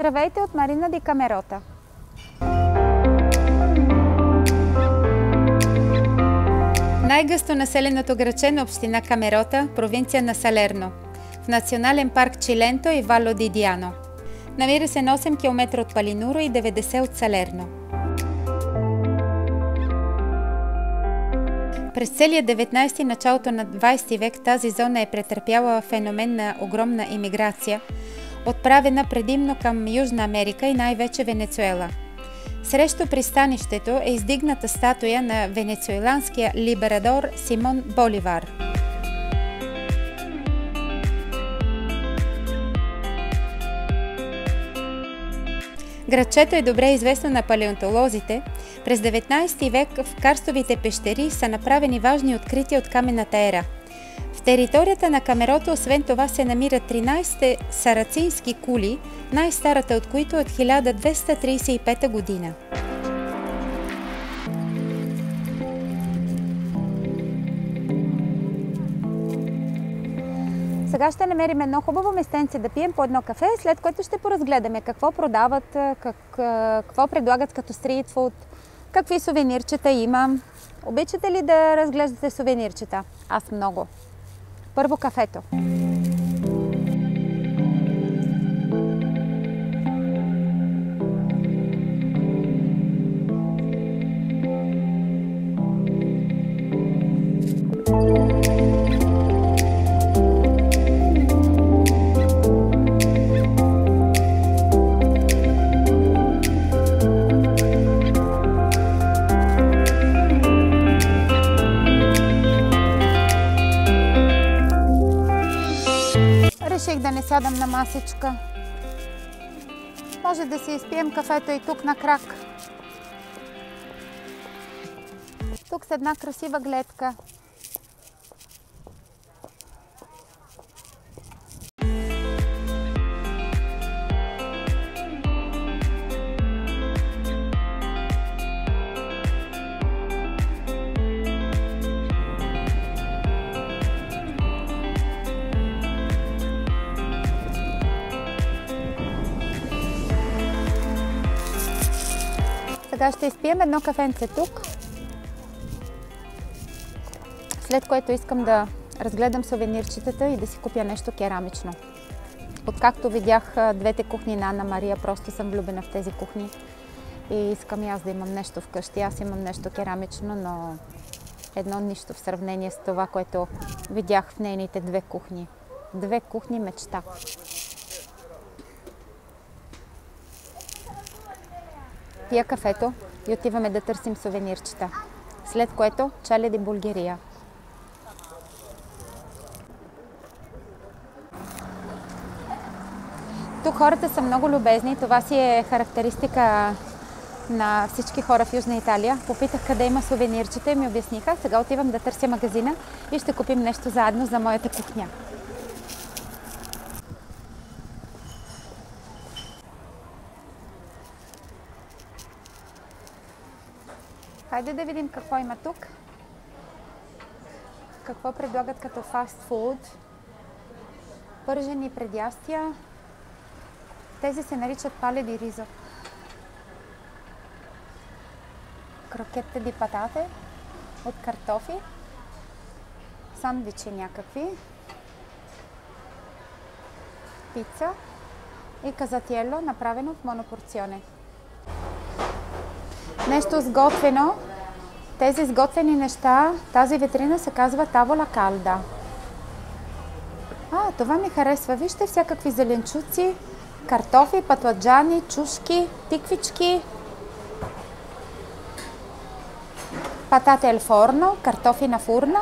Здравейте от Марина ди Камерота! Най-гъсто населеното градче на община Камерота, провинция на Салерно, в национален парк Чиленто и Вало ди Диано. Намира се на 8 км от Палинуро и 90 от Салерно. През целия 19 и началото на 20 век тази зона е претърпяла феномен на огромна имиграция, отправена предимно към Южна Америка и най-вече Венецуела. Срещу пристанището е издигната статуя на венецуеланския либерадор Симон Боливар. Градчето е добре известно на палеонтолозите. През 19 век в карстовите пещери са направени важни открития от каменната ера. В територията на Камерота освен това се намират 13 сарацински кули, най-старата от които е от 1235 година. Сега ще намерим едно хубаво местенце да пием по едно кафе, след което ще поразгледаме какво продават, какво предлагат като стритфуд, какви сувенирчета има. Обичате ли да разглеждате сувенирчета? Аз много. Първо кафето. Реших да не сядам на масичка. Може да си изпием кафето и тук на крак. Тук с една красива гледка. Сега ще изпием едно кафенце тук, след което искам да разгледам сувенирчетата и да си купя нещо керамично. Откакто видях двете кухни на Анна Мария, просто съм влюбена в тези кухни и искам и аз да имам нещо вкъщи. Аз имам нещо керамично, но едно нищо в сравнение с това, което видях в нейните две кухни. Две кухни мечта. Пия кафето и отиваме да търсим сувенирчета. След което чале ди Булгария. Тук хората са много любезни. Това си е характеристика на всички хора в Южна Италия. Попитах къде има сувенирчета и ми обясниха. Сега отивам да търся магазина и ще купим нещо заедно за моята кухня. Хайде да видим какво има тук. Какво предлагат като фастфуд. Пържени предястия. Тези се наричат пале ди ризо. Крокетте ди патате от картофи. Сандвичи някакви. Пица и казателло, направено в монопорционе. Нещо сготвено. Тези сготвени неща, тази витрина се казва тавола калда. Това ми харесва. Вижте всякакви зеленчуци, картофи, патладжани, чушки, тиквички, патате ал форно, картофи на фурна.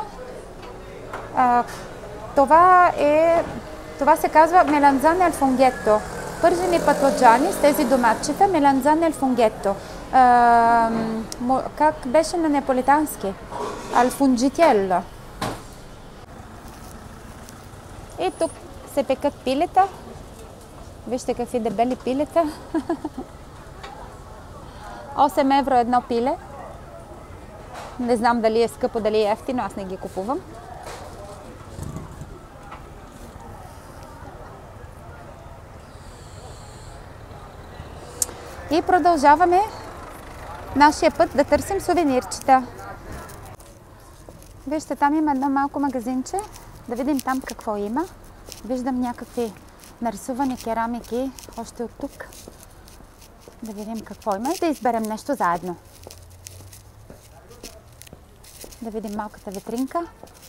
Това се казва меланзане ал фунгетто. Пържени патладжани с тези доматчета, меланзане ал фунгетто. Как беше на неаполитански? Алфунджителло. И тук се пекат пилета. Вижте какви дебели пилета. 8 евро едно пиле. Не знам дали е скъпо, дали е ефтино, аз не ги купувам. И продължаваме нашия път да търсим сувенирчета. Вижте, там има едно малко магазинче. Да видим там какво има. Виждам някакви нарисувани керамики още от тук. Да видим какво има и да изберем нещо заедно. Да видим малката витринка.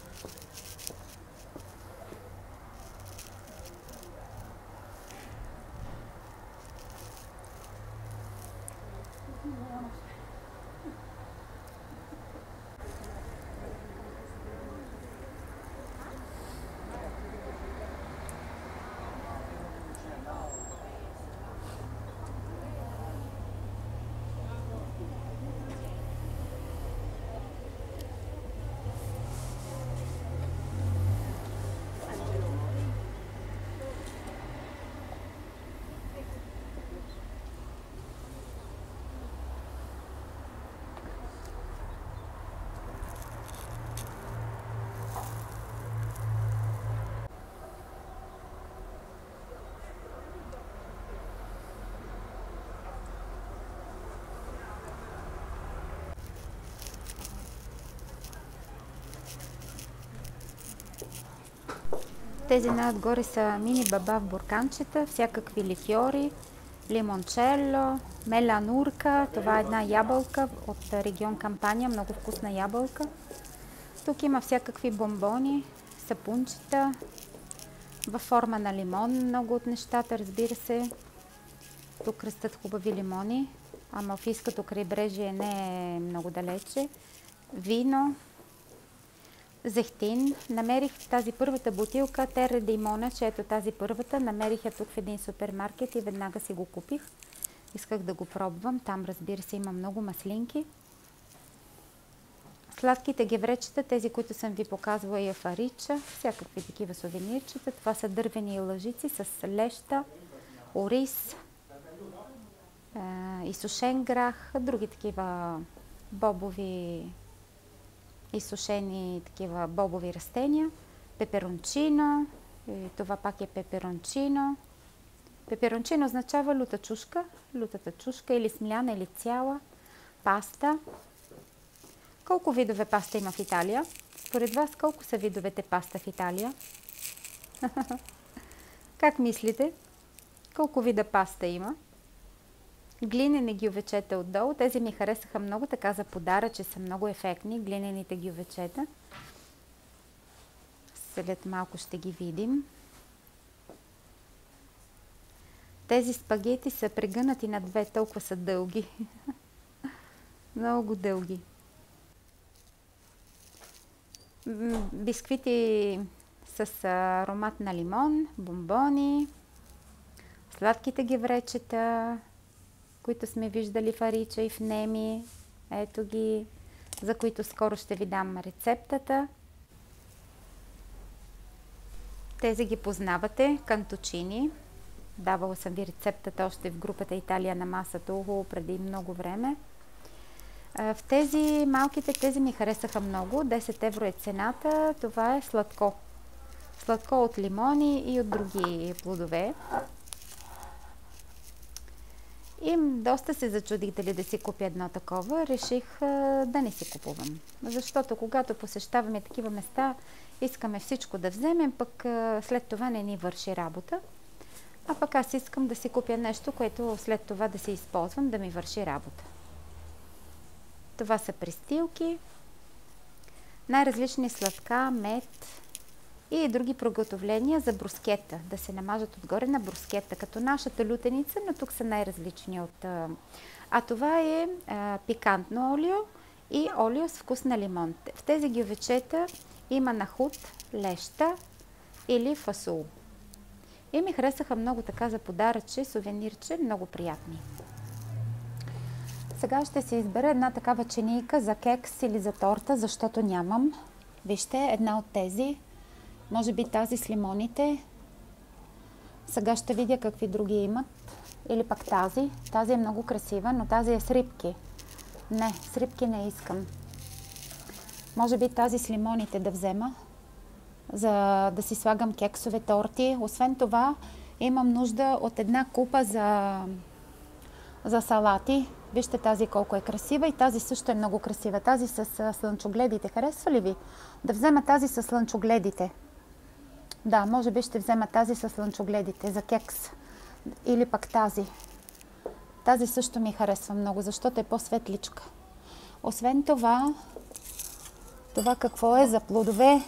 Тези най-отгоре са мини баба в бурканчета, всякакви ликьори, лимончело, меланурка. Това е една ябълка от регион Кампания, много вкусна ябълка. Тук има всякакви бомбони, сапунчета, във форма на лимон, много от нещата, разбира се. Тук растат хубави лимони, а Малфийското крайбрежие не е много далече. Вино, зехтин. Намерих тази първата бутилка, Терра ди Монече, ето тази първата. Намерих я тук в един супермаркет и веднага си го купих. Исках да го пробвам. Там, разбира се, има много маслинки. Сладките гевречета, тези, които съм ви показвала и в Арича, всякакви такива сувенирчета. Това са дървени лъжици с леща, ориз, изсушен грах, други такива бобови, изсушени такива бобови растения. Пеперончино, това пак е пеперончино. Пеперончино означава люта чушка, лютата чушка или смляна, или цяла. Паста. Колко видове паста има в Италия? Според вас колко са видовете паста в Италия? Как мислите? Колко вида паста има? Глинени гювечета отдолу. Тези ми харесаха много така за подаръче, са много ефектни. Глинените гювечета. След малко ще ги видим. Тези спагети са прегънати на две, толкова са дълги. Много дълги. Бисквити с аромат на лимон, бомбони, сладките гевречета, които сме виждали в Арича и в Неми. Ето ги, за които скоро ще ви дам рецептата. Тези ги познавате, кантучини. Давала съм ви рецептата още в групата Италия на масата преди много време. В тези малките, тези ми харесаха много. 10 евро е цената. Това е сладко. Сладко от лимони и от други плодове. И доста се зачудих дали да си купя едно такова. Реших да не си купувам. Защото когато посещаваме такива места, искаме всичко да вземем, пък след това не ни върши работа. А пък аз искам да си купя нещо, което след това да се използвам, да ми върши работа. Това са престилки, най-различни сладка, мед и други приготовления за брускета. Да се намажат отгоре на брускета, като нашата лютеница, но тук са най-различни от... А това е пикантно олио и олио с вкус на лимон. В тези гювечета има нахут, леща или фасул. И ми харесаха много така за подаръче, сувенирче, много приятни. Сега ще си избера една такава чинийка за кекс или за торта, защото нямам. Вижте, една от тези. Може би тази с лимоните. Сега ще видя какви други имат. Или пък тази. Тази е много красива, но тази е с рибки. Не, с рибки не искам. Може би тази с лимоните да взема, за да си слагам кексове, торти. Освен това, имам нужда от една купа за за салати. Вижте тази колко е красива и тази също е много красива. Тази с слънчогледите. Харесва ли ви? Да взема тази с слънчогледите. Да, може би ще взема тази с слънчогледите за кекс. Или пък тази. Тази също ми харесва много, защото е по-светличка. Освен това, това какво е за плодове?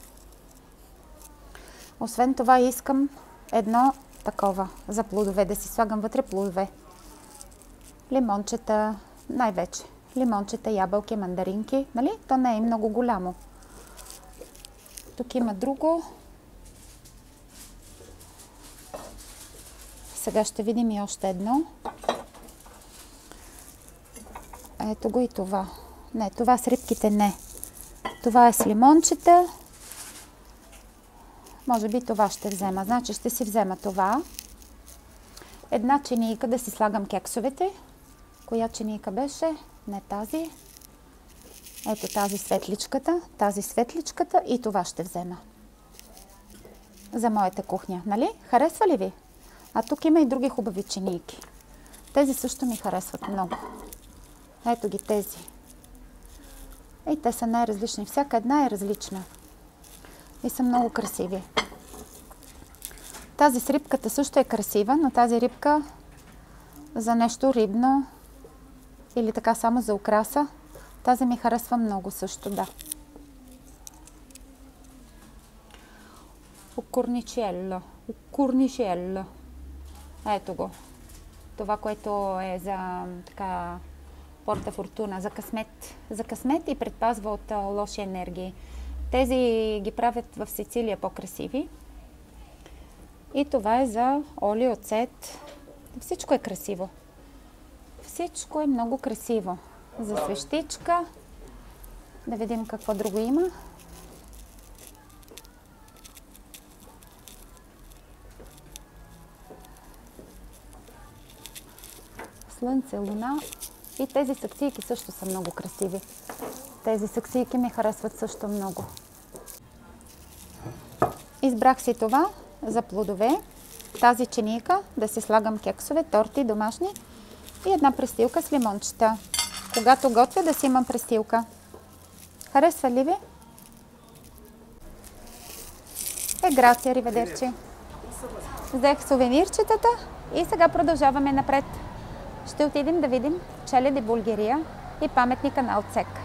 Освен това искам едно такова за плодове, да си слагам вътре плодове. Лимончета, най-вече. Лимончета, ябълки, мандаринки. Нали? То не е много голямо. Тук има друго. Сега ще видим и още едно. Ето го и това. Не, това с рибките не. Това е с лимончета. Може би това ще взема. Значи ще си взема това. Една чинийка да си слагам кексовете. Коя чинийка беше? Не тази. Ето тази светличката и това ще взема. За моята кухня, нали? Харесва ли ви? А тук има и други хубави чинийки. Тези също ми харесват много. Ето ги тези. И те са най-различни. Всяка една е различна. И са много красиви. Тази с рибката също е красива, но тази рибка за нещо рибно или така само за украса, тази ми харесва много също, да. Корничело. Ето го. Това, което е за така порта фортуна, за късмет и предпазва от лоши енергии. Тези ги правят в Сицилия по-красиви. И това е за олио, оцет. Всичко е красиво. Всичко е много красиво. За свещичка. Да видим какво друго има. Слънце, луна. И тези саксийки също са много красиви. Тези саксийки ми харесват също много. Избрах си това за плодове. Тази чинийка да си слагам кексове, торти домашни и една престилка с лимончета. Когато готвя да си имам престилка. Харесва ли ви? Грация, риведерчи. Взех сувенирчетата и сега продължаваме напред. Ще отидем да видим Челе де Булгария и паметника на Алцек.